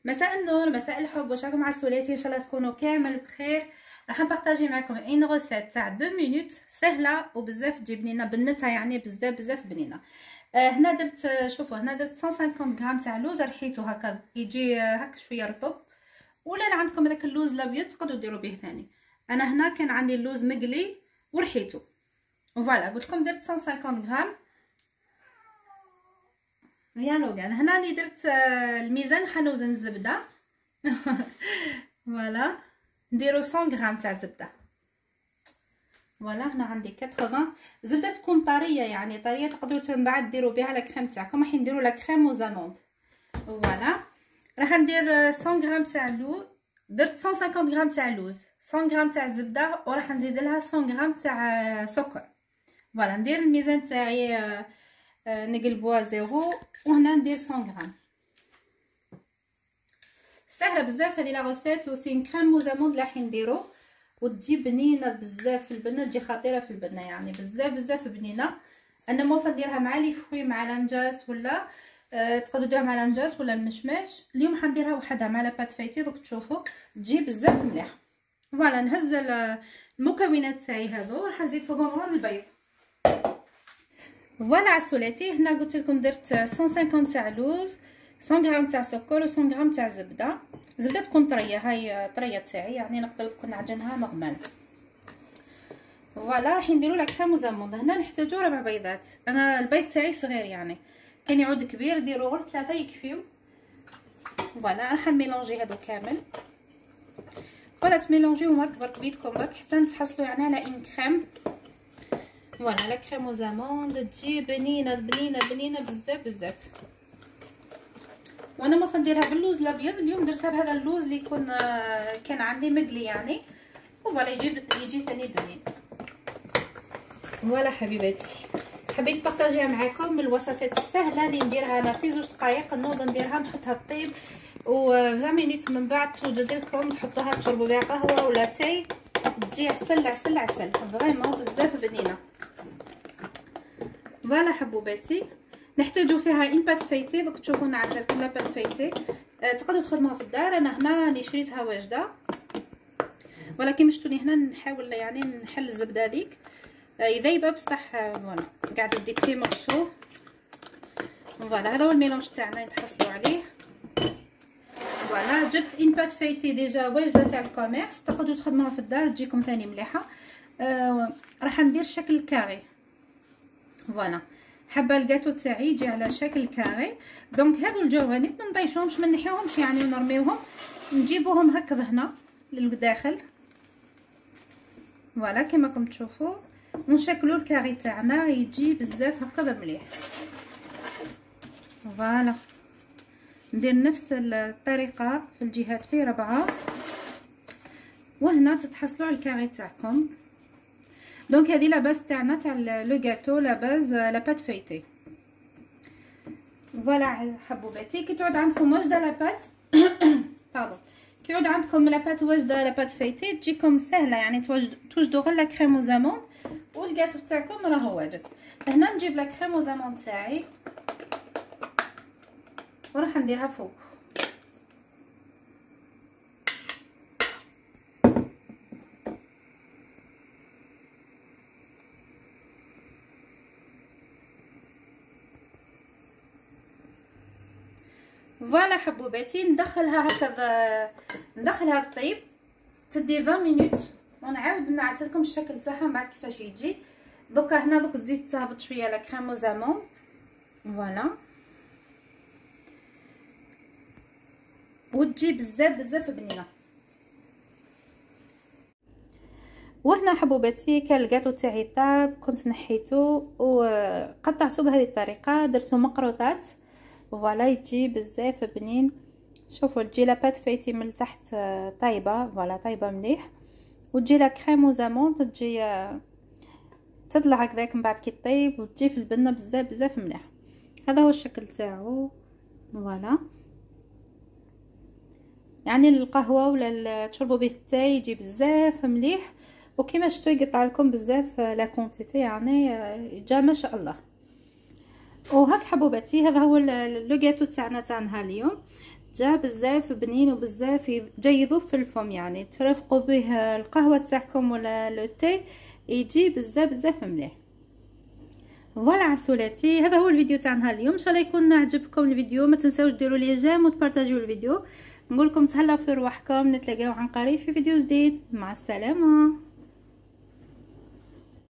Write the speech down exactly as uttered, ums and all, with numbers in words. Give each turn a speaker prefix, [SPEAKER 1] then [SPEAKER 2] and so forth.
[SPEAKER 1] مساء النور، مساء الحب، واش راكم عسولاتي؟ ان شاء الله تكونوا كامل بخير. راح نبارطاجي معكم ان غوسيت تاع دو مينوت سهله وبزاف تجي بنينه بنتها، يعني بزاف بزاف بنينه. آه هنا درت آه شوفوا هنا درت مية وخمسين غرام تاع لوز، رحيته هكا يجي آه هكا شويه رطب، ولا عندكم هذاك اللوز الابيض تقدروا ديروا به ثاني. انا هنا كان عندي اللوز مقلي ورحيته، وفوالا قلت لكم درت مية وخمسين غرام. يا لوغان هنا راني درت آه الميزان حنوزن الزبده فوالا نديرو مية غرام تاع زبده. فوالا هنا عندي ثمانين زبده تكون طريه، يعني طريه تقدروا من بعد ديروا بها لا كريم تاعكم. راح نديروا لا كريم وزاموند. فوالا راح ندير مية غرام تاع لوز، درت مية وخمسين غرام تاع لوز، مية غرام تاع زبده، وراح نزيد لها مية غرام تاع سكر. فوالا ندير الميزان تاعي نقلبوها زيرو، وهنا ندير مية غرام. سهله بزاف هذه لا روسيت، وسين كريم وزاموند راح نديرو، وتجي بنينه بزاف في البنه، تجي خطيره في البنه، يعني بزاف بزاف بنينه. انا موفا نديرها مع لي فروي، مع لانجاس، ولا أه تقدروا ديروها مع لانجاس ولا المشماش. اليوم حنديرها وحدها مع لاباط فايتي، دوك تشوفوا تجي بزاف مليحه. فوالا نهز المكونات تاعي هذو، راح نزيد فوقهم غير البيض. فوالا عسولاتي هنا قلت لكم درت مية وخمسين تاع لوز، مية غرام تاع سكر، و مية غرام تاع زبده. زبده تكون طريه، هاي طريه تاعي، يعني نقدر نكون نعجنها نورمال. فوالا راح نديروا لا كريم وزاموند. هنا نحتاجو ربع بيضات، انا البيض تاعي صغير يعني كان يعود كبير ديروا غير ثلاثه يكفيو. فوالا راح نميلونجي هادو كامل، ولا تميلونجيهم هكا برك بيدكم برك حتى نتحصلوا يعني على ان كريم. فوالا لا كريم وزاموند تجي بنينه بنينه بنينه بزاف بزاف. وانا ما نديرها باللوز الابيض، اليوم درتها بهذا اللوز اللي يكون كان عندي مقلي يعني، وفوالا يجي يجي ثاني بنين. فوالا حبيباتي حبيت بارطاجيها معكم من الوصفات السهله اللي نديرها انا في زوج دقائق، نوض نديرها نحطها طيب، و عشرين مينيت من بعد توجد لكم تحطوها تشربوا بها قهوه ولا تاي، تجي عسل عسل عسل فريمون بزاف بنينه. فوالا حبوباتي نحتاجو فيها ان بات فايتي، دوك تشوفوا نعطي لكم لا بات فايتي. أه تقدروا تخدموها في الدار، انا هنا راني شريتها واجده، ولكن مشتوني هنا نحاول يعني نحل الزبده هذيك أه يذيبه بصح. فوالا قاعد ديكتي مغسول. فوالا هذا هو الميلونج تاعنا نتحصلوا عليه. فوالا جبت ان بات فايتي ديجا واجده تاع الكوميرس، تقدروا تخدموها في الدار تجيكم ثاني مليحه. أه راح ندير شكل كاري. فوالا حابه الكاتو تاعي يجي على شكل كاري، دونك هذو الجوانب ما نطيشوهمش ما نحيوهمش يعني ونرميوهم، نجيبوهم هكذا هنا للداخل. فوالا كما راكم تشوفوا ونشكلوا الكاري تاعنا يجي بزاف هكذا مليح. فوالا ندير نفس الطريقه في الجهات في ربعه، وهنا تتحصلوا على الكاري تاعكم. دونك هذه لا باز تاعنا تاع لو غاتو، لا باز لا بات فايتي. فوالا حبوباتي كي تعود عندكم واجده لا بات باردون كي يعود عندكم لا بات واجده لا بات فايتي تجيكم سهله، يعني توجدوا غير لا كريم وزاموند والغاتو تاعكم راهو واجد. هنا نجيب لا كريم وزاموند تاعي وراح نديرها فوق. فوالا حبوباتي ندخلها هكذا، ندخلها الطيب تدي عشرين مينوت، ونعاود نعطي لكم الشكل تاعها مع كيفاش يجي. دوكا هنا دوك الزيت تهبط شويه لا كريم وزاموند. فوالا وتجي بزاف بزاف بنينه. وهنا حبوباتي كان الكاتو تاعي طاب، كنت نحيته وقطعته بهذه الطريقه، درته مقروطات. فوالا يجي بزاف بنين. شوفوا تجي لاباط فايتي من تحت طايبه، فوالا طايبه مليح، وتجي لا كريم وزاموند تجي تطلع هكذاك من بعد كي طيب، وتجي في البنه بزاف بزاف مليح. هذا هو الشكل تاعو. فوالا يعني للقهوه ولا تشربوا به التاي يجي بزاف مليح، وكما شفتوا يقطع لكم بزاف لا كونتيتي، يعني جا ما شاء الله. وهاك حبوباتي هذا هو لو غاتو تاعنا تاع نهار اليوم. جا بزاف بنين وبزاف جاي يذوب في الفم، يعني ترافقوا به القهوه تاعكم ولا لو تي يجي بزاف بزاف مليح. فوالا عسولاتي، هذا هو الفيديو تاع نهار اليوم. ان شاء الله يكون عجبكم الفيديو، ما تنساوش ديروا لي جيم وتبارطاجيو الفيديو. نقول لكم تهلاو في رواحكم، نتلاقاو عن قريب في فيديو جديد. مع السلامه.